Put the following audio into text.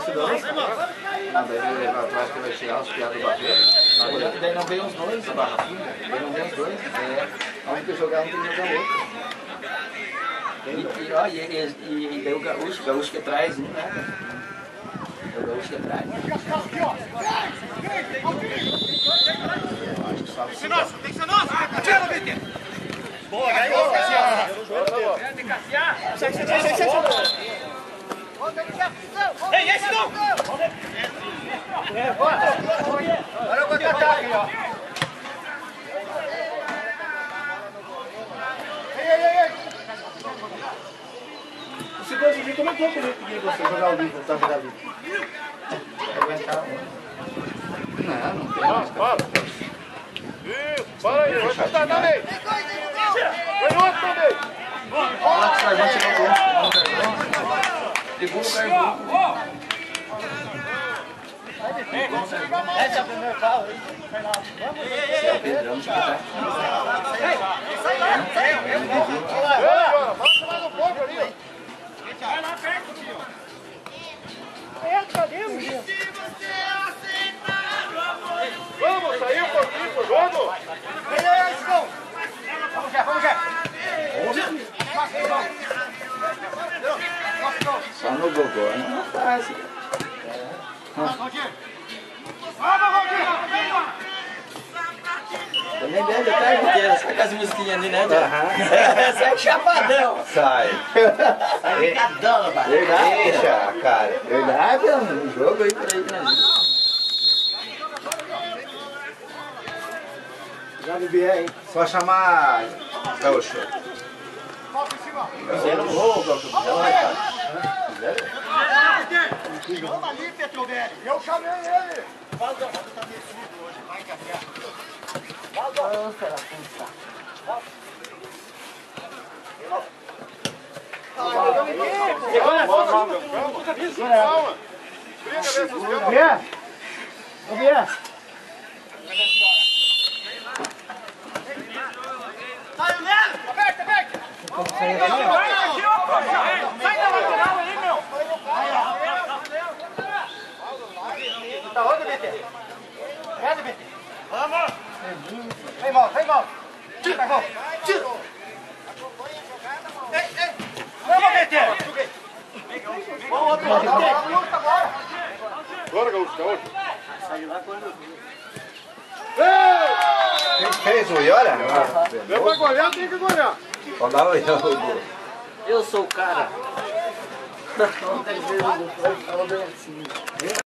multidão. Não, daí vai levar atrás que vai tirar os piados do barreiro. Daí não vem os dois. Da barra funda. Daí não vem os dois. Um tem que jogar, um tem que jogar outro. E daí o gaúcho que traz um, né? É o gaúcho que traz. Acho que só Tem que ser nosso! Tem que ser nosso! Tira, BT! Boa, ganhou! Tem que caciar! Sai! Ei, esse não! Olha o contra-ataque aí, ó! Ei! O segundo dia comentou comigo que você jogar o livro, voltar a jogar o livro. Aguentar um. Não tem mais. Para! Isso, para aí, vai chutar também! Vem outro também! Olha que o Sargão tirou o gol. Ligou no Carvão. Esse é o primeiro carro aí. Esse é o Pedrão que tá. Sai lá! Baixa mais um pouco ali, ó! Vai lá perto, tio! Vamos, saiu um pouquinho pro jogo! Ei, Chicão! Vamos já! Só no gogó, não é fácil. Também bebe a tarde inteira, sai com as musiquinhas ali, né? Sai chapadão. Sai. Sai brincadão, rapaz. Deixa, cara. Verdade, mano. Um jogo aí por aí que nós vimos. Já bebi aí. Só chamar gaúcho. Fizeram um gol, fizeram lá, cara. Vamos ali, Petrovelli! Eu chamei ele! Vai caminhar! Calma! Briga dessas câmeras! Sai, Leandro! Aperta! Sai da lateral aí, meu! Tá onde, BT? Cadê, BT? Vamos! Vem, mal! Tira! Ei! Vamos, BT! Vamos, outro! Agora! Bora, gaúcho! Quem fez o Iora? Deu pra golear, tem que golear! Pode dar o Iora. Eu sou o cara. Não tem jeito, falou bem assim.